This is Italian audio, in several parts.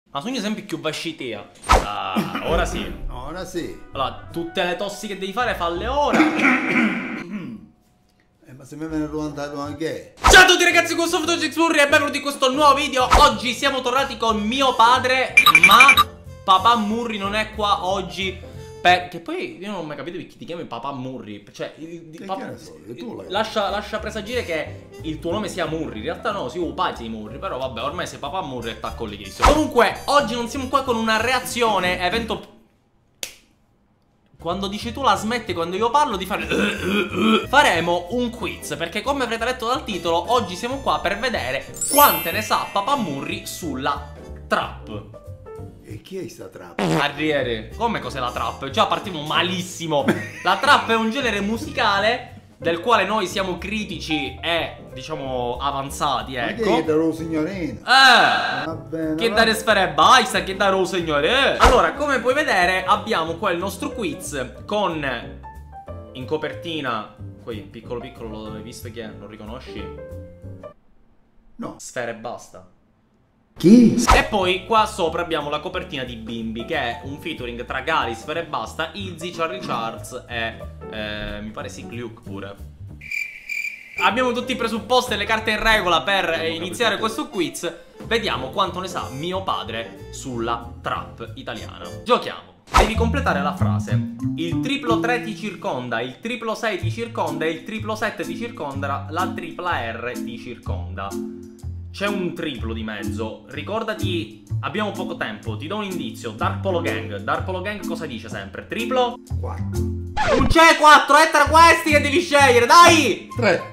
Ma sogno sempre più vascitea. Ah, ora sì. Ora sì. Allora, tutte le tossi che devi fare, falle ora. Ma se mi viene ruontato anche. Ciao a tutti ragazzi, con sono Fotogexburri e benvenuti in questo nuovo video. Oggi siamo tornati con mio padre, ma papà Murri non è qua oggi. Che poi io non ho mai capito perché ti chiami papà Murri. Cioè, lascia presagire che il tuo nome sia Murri. In realtà no, si upati di Murri. Però vabbè, ormai sei papà Murri e t'accogli chiarissimo. Comunque, oggi non siamo qua con una reazione evento. Quando dici tu la smetti quando io parlo di fare. Faremo un quiz, perché come avrete letto dal titolo, oggi siamo qua per vedere quante ne sa papà Murri sulla trap. E chi è sta trap? Arriere, come cos'è la trap? Già partiamo malissimo. La trap è un genere musicale del quale noi siamo critici e diciamo avanzati, ecco. Che darò signorina? Va bene, che dare sfere basta, che darò signore. Allora, come puoi vedere, abbiamo qua il nostro quiz con in copertina, qui piccolo piccolo, l'hai visto chi è? Lo riconosci? No. Sfere e basta. Chi? E poi qua sopra abbiamo la copertina di Bimbi, che è un featuring tra Gali, Sfere e Basta, Izzy, Charlie Charles e mi pare Sick Luke pure. Abbiamo tutti i presupposti e le carte in regola per iniziare questo quiz. Vediamo quanto ne sa mio padre sulla trap italiana. Giochiamo. Devi completare la frase. Il triplo 3 ti circonda, il triplo 6 ti circonda, il triplo 7 ti circonda, la tripla R ti circonda. C'è un triplo di mezzo. Ricordati, abbiamo poco tempo. Ti do un indizio. Dark Polo Gang. Dark Polo Gang cosa dice sempre? Triplo? 4. Non c'è 4, è tra questi che devi scegliere, dai! 3.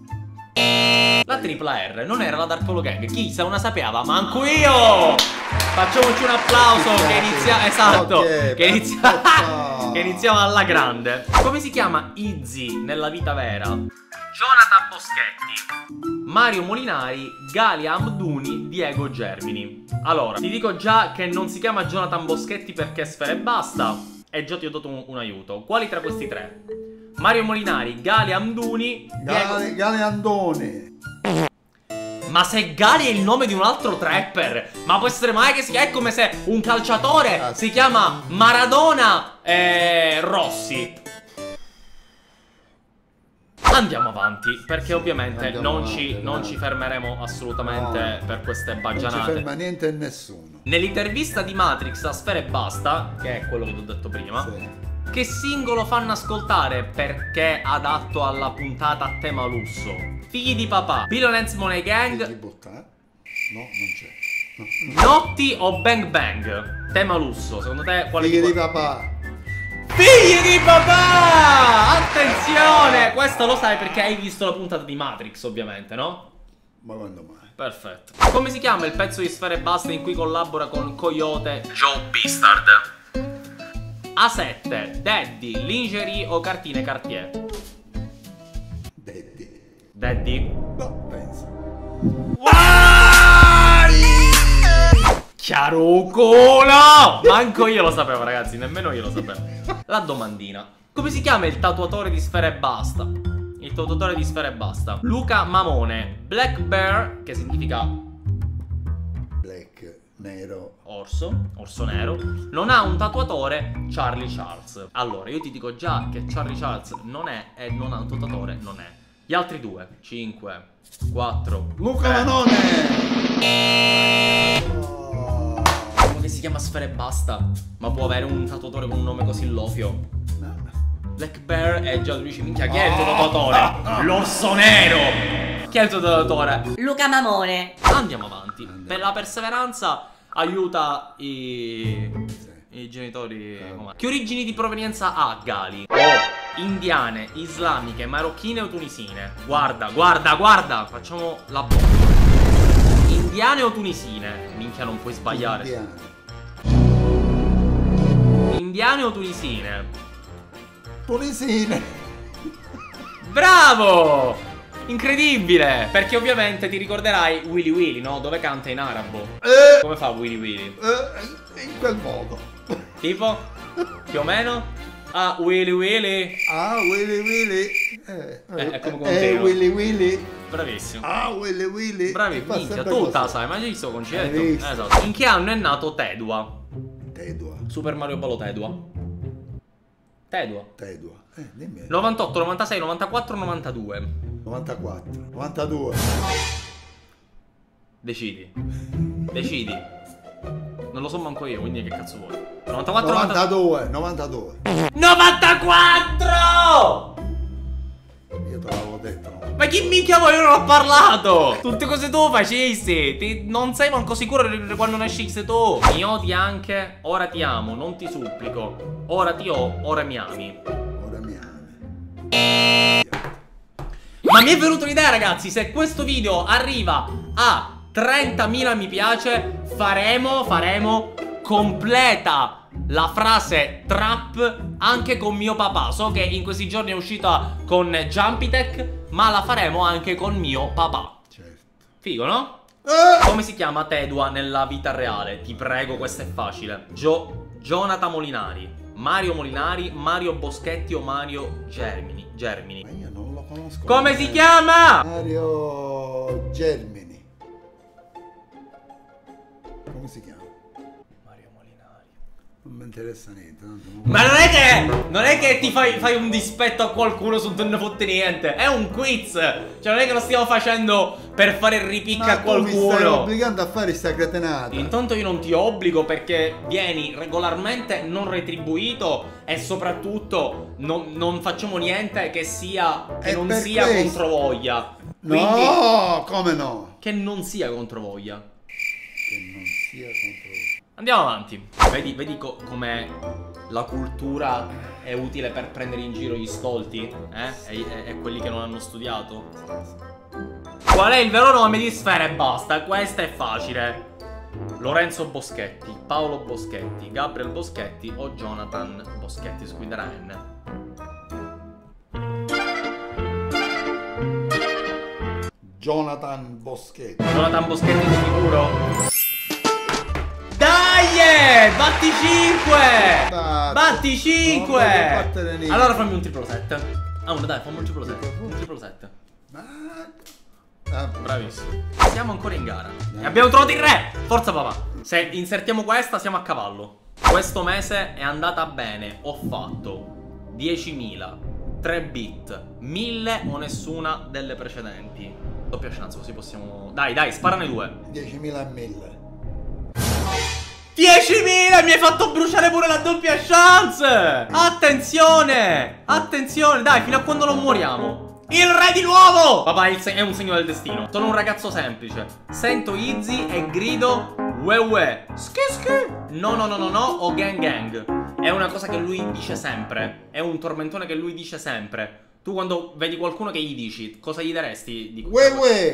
La tripla R non era la Dark Polo Gang. Chi se una sapeva? Manco io! Facciamoci un applauso che inizia. Esatto. Okay, che inizia. Che iniziamo alla grande. Come si chiama Izzy nella vita vera? Jonathan Boschetti, Mario Molinari, Gali Amduni, Diego Germini. Allora, ti dico già che non si chiama Jonathan Boschetti perché Sfere e Basta. E già ti ho dato un aiuto. Quali tra questi tre? Mario Molinari, Gali Amduni, Diego... Gali Andone. Ma se Gali è il nome di un altro trapper, ma può essere mai che è come se un calciatore si chiama Maradona Rossi. Andiamo avanti, perché ovviamente non ci fermeremo assolutamente per queste baggianate. Non ci ferma niente e nessuno. Nell'intervista di Matrix a Sfere e Basta, che è quello che ti ho detto prima, sì. Che singolo fanno ascoltare perché adatto alla puntata a tema lusso? Figli di papà, Billionaires Money Gang. No, non c'è. No. Notti o Bang Bang? Tema lusso, secondo te quale? Figli di papà. Figli di papà! Attenzione! Questo lo sai perché hai visto la puntata di Matrix, ovviamente, no? Ma quando mai? Perfetto. Come si chiama il pezzo di Sfere e Basta in cui collabora con Coyote Joe Bistard? A7, Daddy, Lingerie o Cartine Cartier? Daddy. Daddy? No, penso. Chiaro culo! Manco io lo sapevo, ragazzi, nemmeno io lo sapevo. La domandina. Come si chiama il tatuatore di Sfere e Basta? Il tatuatore di Sfere e Basta. Luca Mamone, Black Bear, che significa Black, nero. Orso nero. Non ha un tatuatore, Charlie Charles. Allora, io ti dico già che Charlie Charles non è e non ha un tatuatore, non è. Gli altri due, 5, 4. Luca Manone! Come si chiama Sfere e Basta? Ma può avere un tatuatore con un nome così lofio? No. Black Bear e già tu dici, minchia, chi è il tuo tatuatore? L'orso nero! Chi è il tuo tatuatore? Luca Mamone. Andiamo avanti. Per la perseveranza aiuta i genitori. Che origini di provenienza ha Gali? Indiane, islamiche, marocchine o tunisine? Guarda. Facciamo la bomba. Indiane o tunisine? Minchia, non puoi sbagliare. Indiane o tunisine? Tunisine. Bravo! Incredibile! Perché ovviamente ti ricorderai Willy Willy, no? Dove canta in arabo. Come fa Willy Willy? In quel modo. Tipo? Più o meno? Ah, Willy Willy. Ah, Willy Willy. È come Conteiro. Willy Willy. Bravissimo. Ah, Willy Willy. Bravi, Fa minchia, sempre tu così. la sai, ma ci sto concetto. Hai visto? Esatto. In che anno è nato Tedua? Tedua. Super Mario Bros. Tedua. Tedua. Tedua. Dimmi. 98, 96, 94, 92. 94. 92. Decidi. Decidi. Non lo so manco io, quindi che cazzo vuoi? 94, 92. 92. 94! Io te l'avevo detto. No? Ma chi minchia vuoi? Io non ho parlato! Tutte cose tu facessi! Non sei manco sicuro di quando nasciste tu! Mi odi anche? Ora ti amo, non ti supplico. Ora ti ho, ora mi ami. Ora mi ami. Ma mi è venuta un'idea, ragazzi. Se questo video arriva a 30.000 mi piace, faremo completa la frase trap anche con mio papà. So che in questi giorni è uscita con Jumpitech, ma la faremo anche con mio papà. Certo. Figo, no? Come si chiama Tedua nella vita reale? Ti prego, questa è facile. Jonathan Molinari, Mario Molinari, Mario Boschetti o Mario Germini. Ma io non lo conosco. Come si chiama? Mario Germini. Come si chiama? Mario Molinari. Non mi interessa niente. Ma non è che ti fai un dispetto a qualcuno su non ne fotte niente. È un quiz. Cioè non è che lo stiamo facendo per fare il ripicca a tu mi stai qualcuno. obbligando a fare sta cretenata. Intanto io non ti obbligo perché vieni regolarmente non retribuito e soprattutto non facciamo niente che non per sia questo. controvoglia. Quindi, No, come no? che non sia controvoglia. Che non sia contro. Andiamo avanti. Vedi com'è la cultura è utile per prendere in giro gli stolti? E quelli che non hanno studiato? Qual è il vero nome di Sfera e basta? Questa è facile. Lorenzo Boschetti, Paolo Boschetti, Gabriel Boschetti o Jonathan Boschetti, squidra N. Jonathan Boschetti. Jonathan Boschetti di sicuro? Dai! Batti 5! Batti 5! Non voglio battere niente. Allora fammi un triplo 7. Ah, dai, fammi un triplo 7. Un triplo 7. Bravissimo. Siamo ancora in gara. E abbiamo trovato il re! Forza papà. Se insertiamo questa siamo a cavallo. Questo mese è andata bene. Ho fatto 10.000, 3 bit, 1.000 o nessuna delle precedenti. Doppia chance, così possiamo... Dai, sparane due. 10.000 e 1.000. 10.000! Mi hai fatto bruciare pure la doppia chance! Attenzione! Attenzione, dai, fino a quando non moriamo. Il re di nuovo! Papà, è un segno del destino. Sono un ragazzo semplice. Sento Izzy e grido Ue. No o gang. È una cosa che lui dice sempre. È un tormentone che lui dice sempre. Tu quando vedi qualcuno che gli dici, cosa gli daresti? Dico, Ue!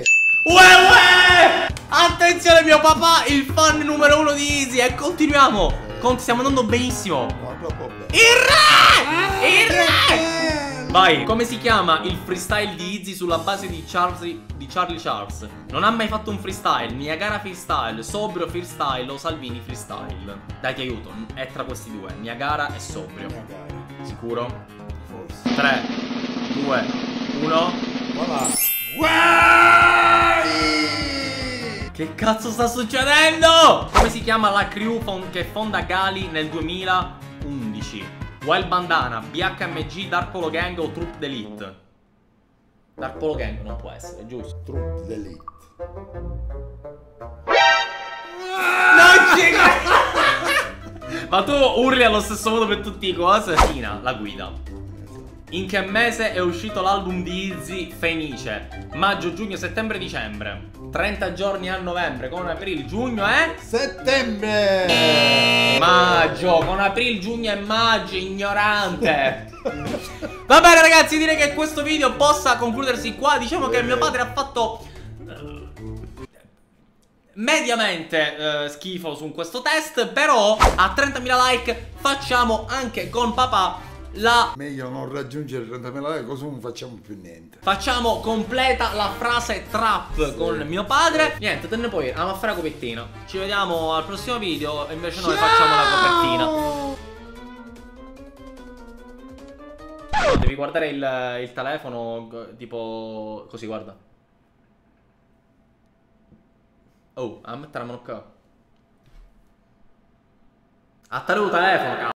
Attenzione mio papà, il fan numero 1 di Izzy. E continuiamo. Stiamo andando benissimo. Il re! Vai. Come si chiama il freestyle di Izzy sulla base di Charlie Charles? Non ha mai fatto un freestyle. Niagara freestyle, sobrio freestyle o Salvini freestyle? Dai, ti aiuto. È tra questi due, Niagara e sobrio. Sicuro? Forse. 3, 2, 1. Voilà. Che cazzo sta succedendo? Come si chiama la crew che fonda Gali nel 2011? Wild Bandana, BHMG, Dark Polo Gang o Troop d'Elite? Dark Polo Gang non può essere, giusto? Troop d'Elite. Non ci credo! Ma tu urli allo stesso modo per tutti i cose? Tina, la guida. In che mese è uscito l'album di Izzy Fenice? Maggio, giugno, settembre, dicembre. 30 giorni a novembre con aprile, giugno e... Settembre! Maggio, con aprile, giugno e maggio, ignorante. Va bene ragazzi, direi che questo video possa concludersi qua. Diciamo che mio padre ha fatto mediamente schifo su questo test. Però a 30.000 like facciamo anche con papà meglio non raggiungere 30.000 like, così non facciamo più niente. Facciamo completa la frase trap con mio padre. Niente, te ne puoi andiamo a fare la copertina. Ci vediamo al prossimo video. E invece noi facciamo la copertina. No, devi guardare il telefono tipo così, guarda. Oh, a mettere la mano qua. A te il telefono, cazzo.